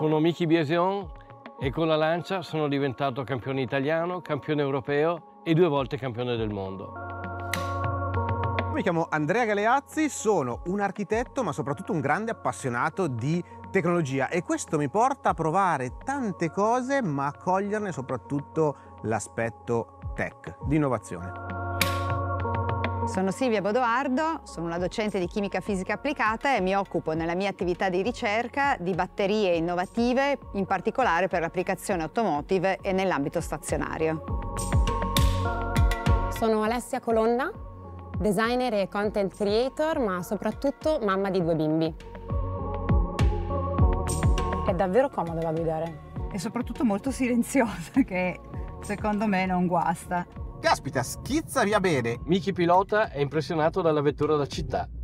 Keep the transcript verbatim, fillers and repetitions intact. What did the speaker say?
Sono Miki Biesion e con la Lancia sono diventato campione italiano, campione europeo e due volte campione del mondo. Mi chiamo Andrea Galeazzi, sono un architetto ma soprattutto un grande appassionato di tecnologia e questo mi porta a provare tante cose ma a coglierne soprattutto l'aspetto tech, di innovazione. Sono Silvia Bodoardo, sono una docente di chimica fisica applicata e mi occupo nella mia attività di ricerca di batterie innovative, in particolare per l'applicazione automotive e nell'ambito stazionario. Sono Alessia Colonna, designer e content creator, ma soprattutto mamma di due bimbi. È davvero comodo da guidare. E soprattutto molto silenziosa, che secondo me non guasta. Caspita, schizza via bene! Miki pilota è impressionato dalla vettura da città.